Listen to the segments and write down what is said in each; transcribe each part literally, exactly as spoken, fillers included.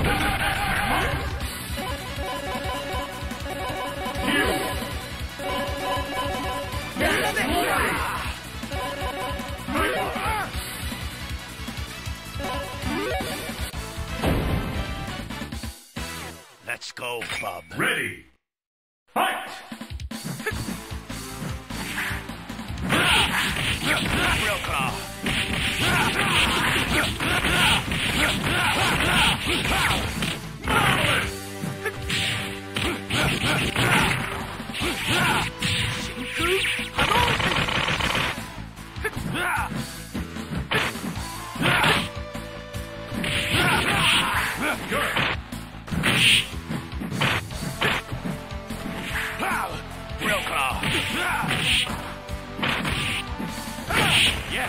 Let's go, Bub. Ready. Fight! Real claw. Real claw. Yes.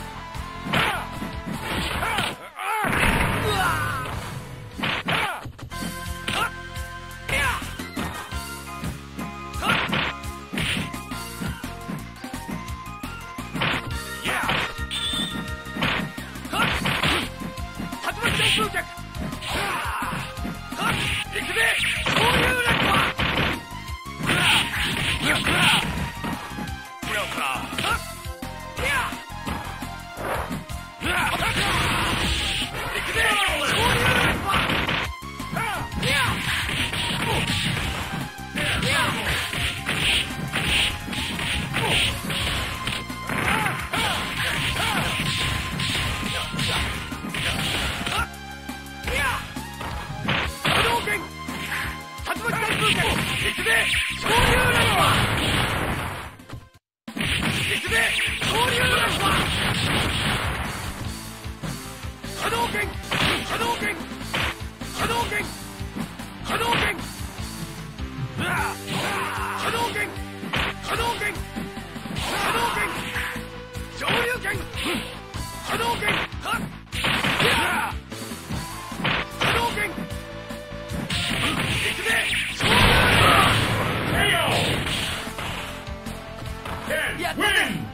Win!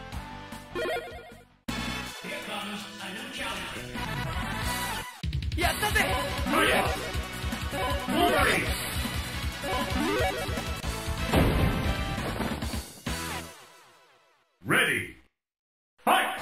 Ready. Fight!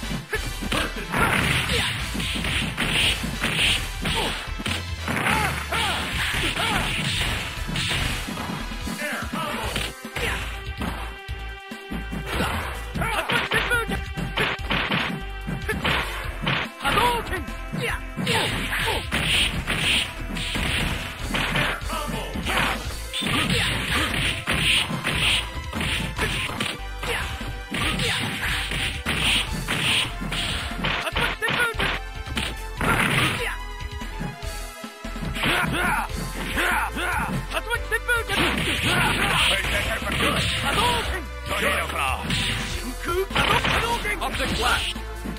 Object flash.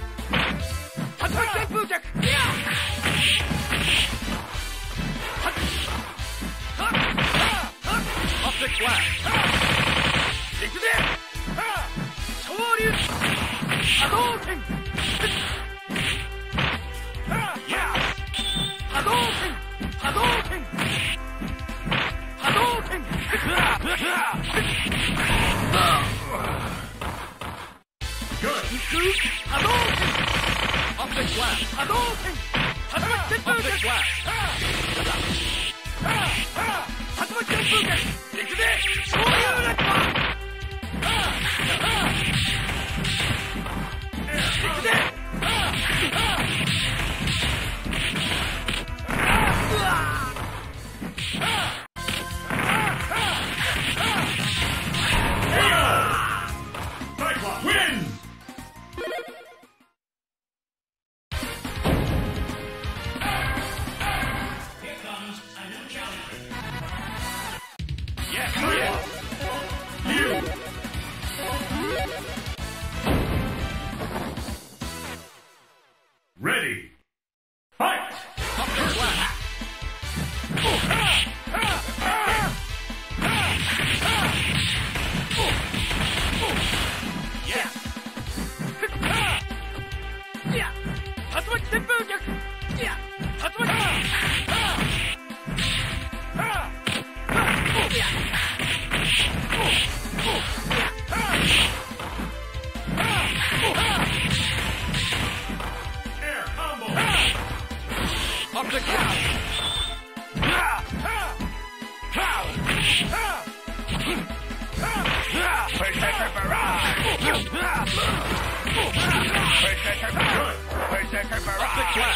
Object flash. Good. Object flash. Object flash. Cyclops win! Berserker Barrage! Berserker Barrage! Berserker Barrage!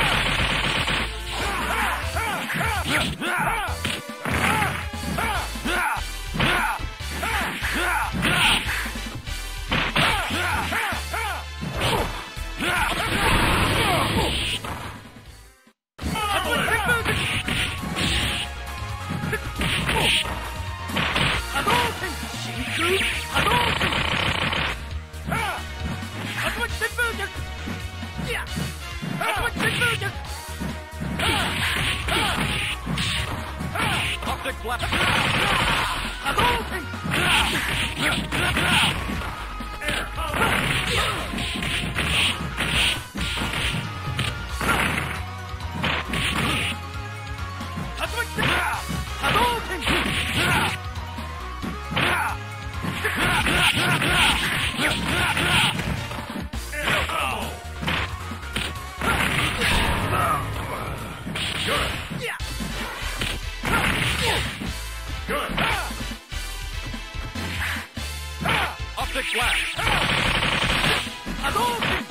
Optic Blast! Hadouken! Good. Optic Blast! Hadouken!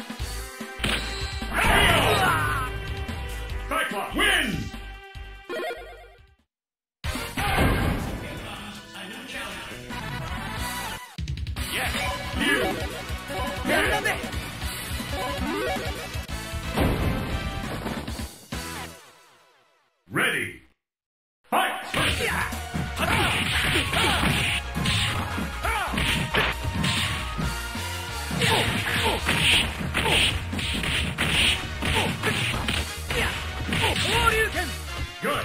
Cyclops wins! Yes! You! Ready! Fight! Good!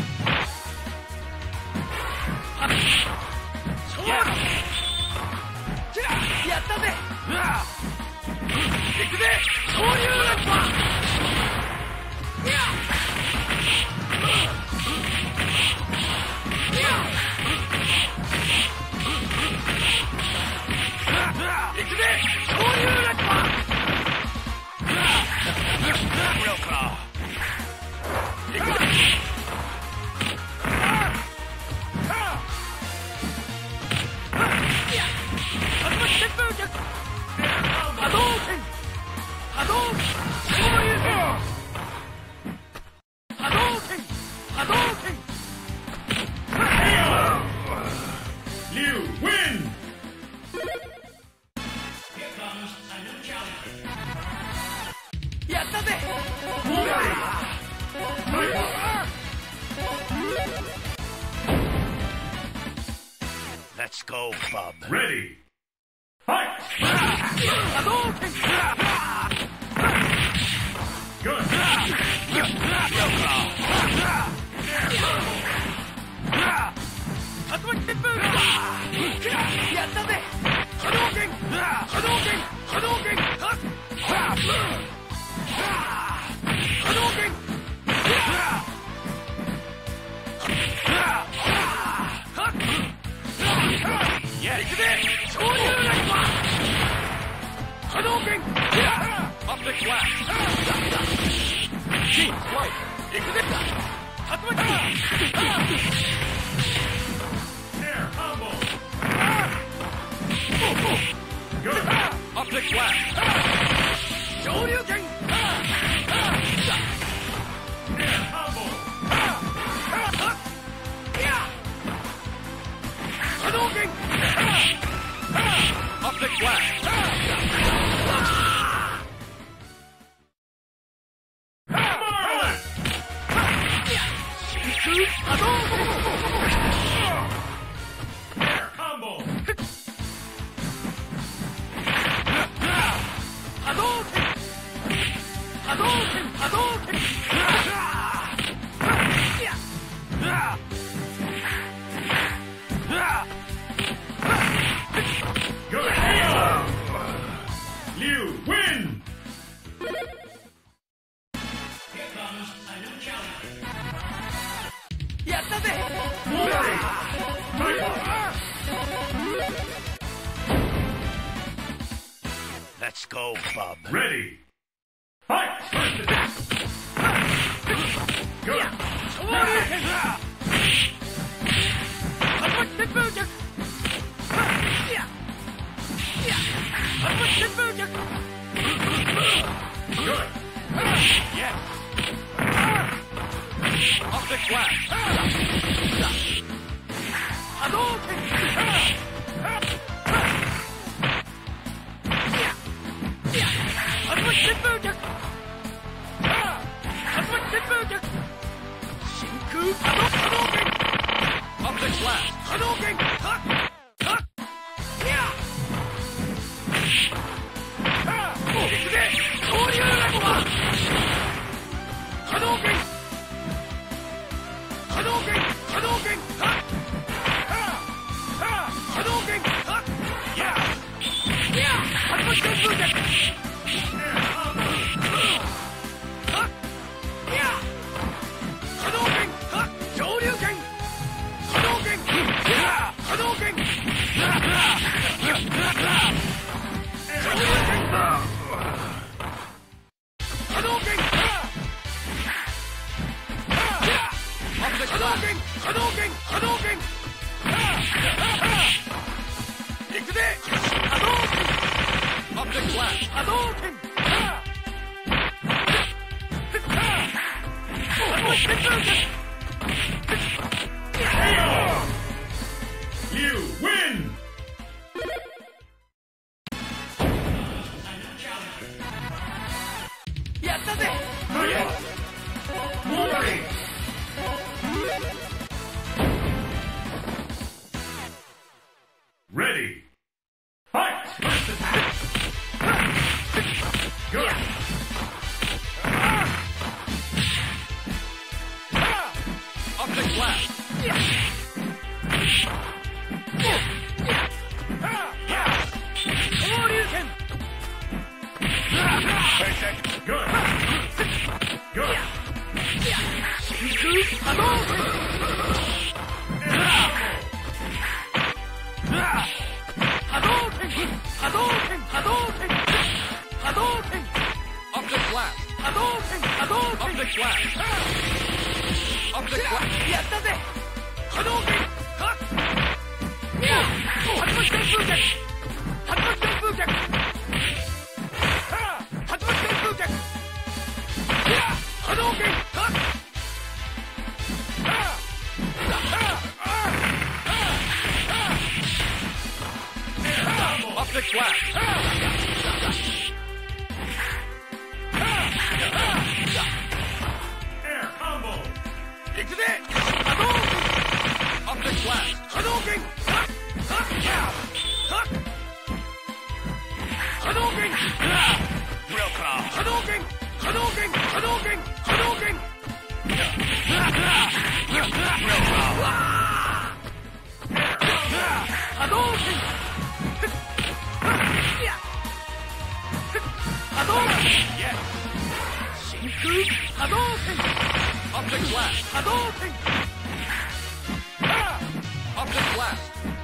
You win! Let's go, bub. Ready! Fight! Good! Optic Blast! Team Flight! Air combo! Good! Optic Blast! Air combo! Optic Blast! Marvelous! Air combo! Good! You win! Let's go, bub. Ready! Fight! Good! 風脚 Good. Yes. Optic blast. Hadouken. Hadouken風脚 Hadouken風脚 真空波動 Hadouken. Optic blast. Hadouken. Ha! Ha! Yeah! 行くぜ恐竜ラゴマ波動拳波動拳波動拳はっはっ波動拳はっやや波動拳風脚はっや波動拳はっ上流拳波動拳や波動拳上流拳波動拳波動拳波動拳波動拳行くぜ波動拳 Optic blast 波動拳 You win! やったぜ Morning! Ready! Fight! Good! Optic blast Good! Good! 真空波動拳波動拳波動拳波動拳波動拳 Optic blast 波動拳波動拳 Optic blast Optic blast やったぜ波動拳はっや波動拳風脚波動拳風脚波動拳風脚や波動拳はっOptic blast. Air combo! 行くぜ波動拳 Optic blast 波動拳はっはっやはっ波動拳 Real crawl! 波動拳波動拳波動拳波動拳 Real crawl! 波動拳波動拳 Yes! 真空波動拳 Optic blast 波動拳 Optic blast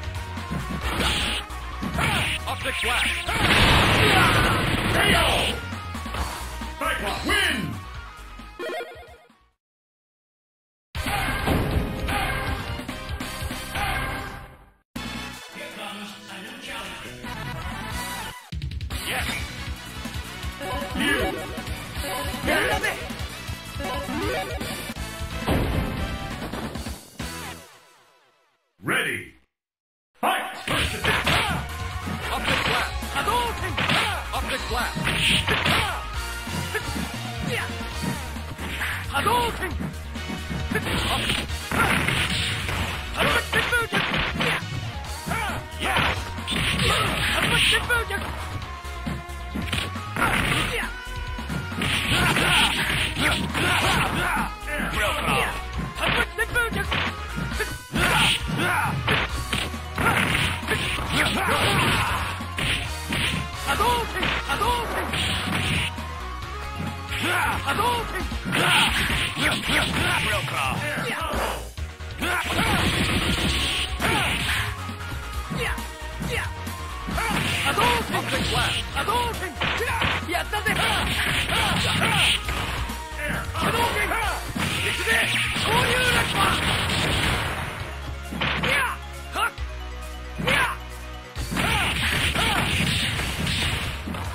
Optic blast K O! Cyclops win! Yes! You やったぜ ready! Fight! Optic blast 波動拳 Optic blast 波動拳波動拳風脚や波動拳風脚 Real crawl! 波動拳風脚 波動拳波動拳波動拳 Real crawl! 波動拳波動拳やったぜ波動拳行くぜ恐竜ラッパーやっはっやっ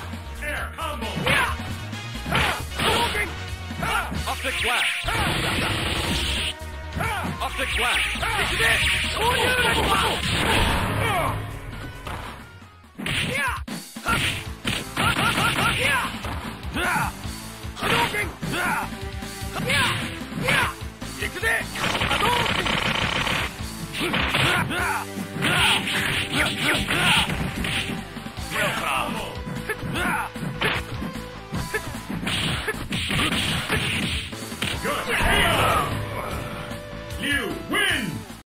flash! 行くぜ昇竜ライバーいやはっはっはっはっいや波動拳いやいや行くぜ波動拳